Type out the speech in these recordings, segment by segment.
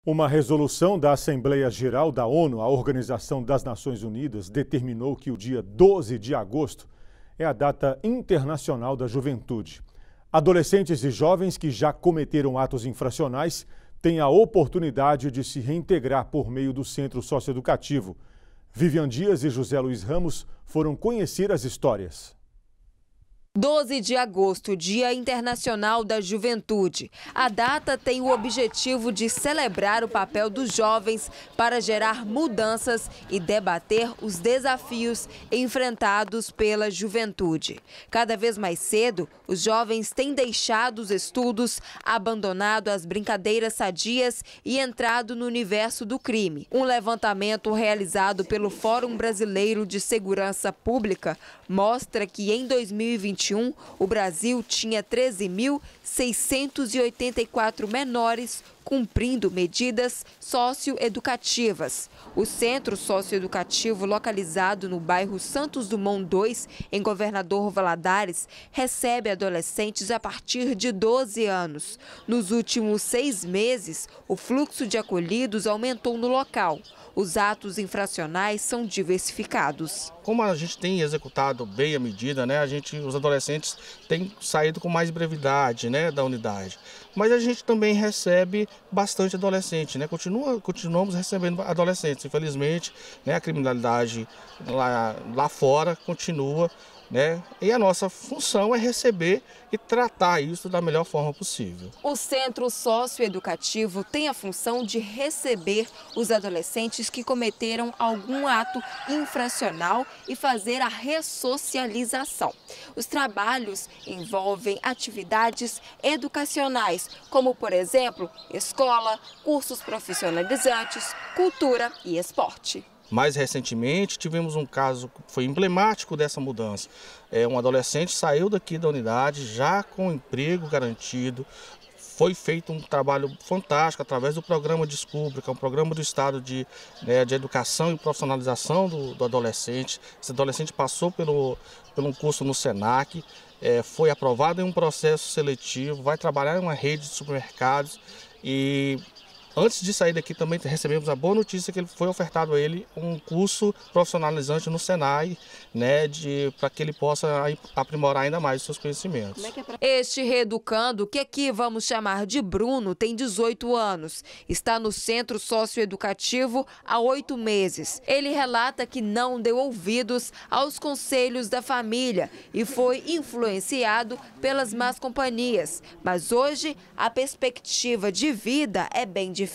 Uma resolução da Assembleia Geral da ONU, a Organização das Nações Unidas, determinou que o dia 12 de agosto é a data internacional da juventude. Adolescentes e jovens que já cometeram atos infracionais têm a oportunidade de se reintegrar por meio do Centro Socioeducativo. Vivian Dias e José Luiz Ramos foram conhecer as histórias. 12 de agosto, Dia Internacional da Juventude. A data tem o objetivo de celebrar o papel dos jovens para gerar mudanças e debater os desafios enfrentados pela juventude. Cada vez mais cedo, os jovens têm deixado os estudos, abandonado as brincadeiras sadias e entrado no universo do crime. Um levantamento realizado pelo Fórum Brasileiro de Segurança Pública mostra que em 2021, o Brasil tinha 13.684 menores cumprindo medidas socioeducativas. O centro socioeducativo, localizado no bairro Santos Dumont II, em Governador Valadares, recebe adolescentes a partir de 12 anos. Nos últimos 6 meses, o fluxo de acolhidos aumentou no local. Os atos infracionais são diversificados. Como a gente tem executado bem a medida, né, os adolescentes têm saído com mais brevidade, né, da unidade. Mas a gente também recebe bastante adolescente, né? Continuamos recebendo adolescentes. Infelizmente, né, a criminalidade lá fora continua, né? E a nossa função é receber e tratar isso da melhor forma possível. O Centro Socioeducativo tem a função de receber os adolescentes que cometeram algum ato infracional e fazer a ressocialização. Os trabalhos envolvem atividades educacionais, como, por exemplo, escola, cursos profissionalizantes, cultura e esporte. Mais recentemente, tivemos um caso que foi emblemático dessa mudança. Um adolescente saiu daqui da unidade já com emprego garantido. Foi feito um trabalho fantástico através do programa Descubra, que é um programa do Estado de educação e profissionalização do adolescente. Esse adolescente passou por um curso no SENAC, foi aprovado em um processo seletivo, vai trabalhar em uma rede de supermercados e... Antes de sair daqui também recebemos a boa notícia que foi ofertado a ele um curso profissionalizante no Senai, né, para que ele possa aprimorar ainda mais os seus conhecimentos. Este reeducando, que aqui vamos chamar de Bruno, tem 18 anos. Está no Centro Socioeducativo há 8 meses. Ele relata que não deu ouvidos aos conselhos da família e foi influenciado pelas más companhias. Mas hoje a perspectiva de vida é bem diferente.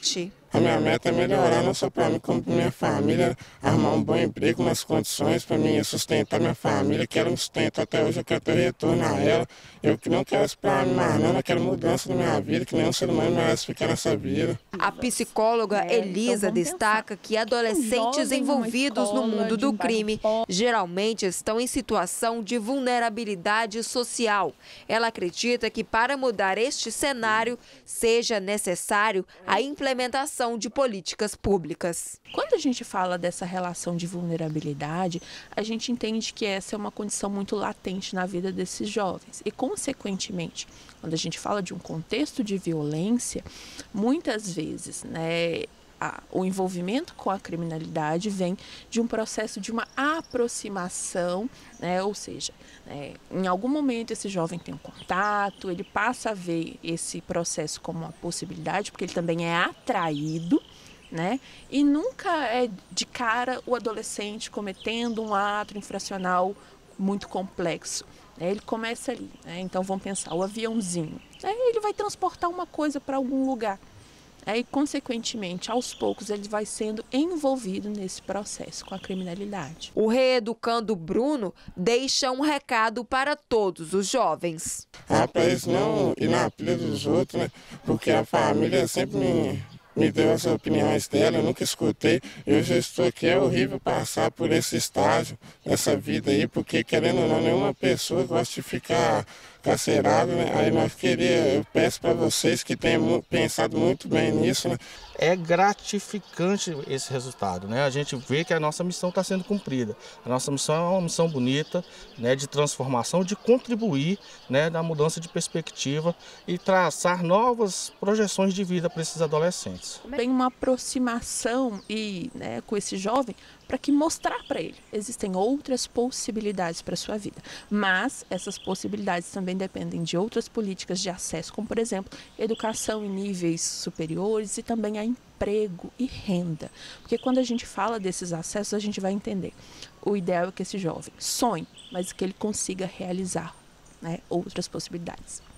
A minha meta é melhorar não só para mim, como para minha família, arrumar um bom emprego, umas condições para mim sustentar minha família. Quero me sustentar até hoje, eu quero ter retorno a ela. Eu que não quero isso para mim mais não, eu quero mudança na minha vida, que nenhum ser humano merece ficar nessa vida. A psicóloga Elisa destaca que adolescentes envolvidos no mundo do crime geralmente estão em situação de vulnerabilidade social. Ela acredita que para mudar este cenário seja necessário a implementação de políticas públicas. Quando a gente fala dessa relação de vulnerabilidade, a gente entende que essa é uma condição muito latente na vida desses jovens e, consequentemente, quando a gente fala de um contexto de violência, muitas vezes, né, o envolvimento com a criminalidade vem de um processo de uma aproximação, né? Ou seja, em algum momento esse jovem tem um contato, ele passa a ver esse processo como uma possibilidade, porque ele também é atraído, né? E nunca é de cara o adolescente cometendo um ato infracional muito complexo. Ele começa ali, né? Então vamos pensar, o aviãozinho, ele vai transportar uma coisa para algum lugar. E, consequentemente, aos poucos, ele vai sendo envolvido nesse processo com a criminalidade. O reeducando Bruno deixa um recado para todos os jovens. Para eles não ir na pilha dos outros, né? Porque a família sempre me deu as opiniões dela, eu nunca escutei. Eu já estou aqui, é horrível passar por esse estágio, essa vida aí, porque, querendo ou não, nenhuma pessoa gosta de ficar carcerado, né? Aí eu peço para vocês que tenham pensado muito bem nisso, né? É gratificante esse resultado, né? A gente vê que a nossa missão está sendo cumprida. A nossa missão é uma missão bonita, né, de transformação, de contribuir, né, na mudança de perspectiva e traçar novas projeções de vida para esses adolescentes. Tem uma aproximação né, com esse jovem para que mostrar para ele existem outras possibilidades para a sua vida. Mas essas possibilidades também dependem de outras políticas de acesso, como, por exemplo, educação em níveis superiores e também a emprego e renda. Porque quando a gente fala desses acessos, a gente vai entender. O ideal é que esse jovem sonhe, mas que ele consiga realizar, né, outras possibilidades.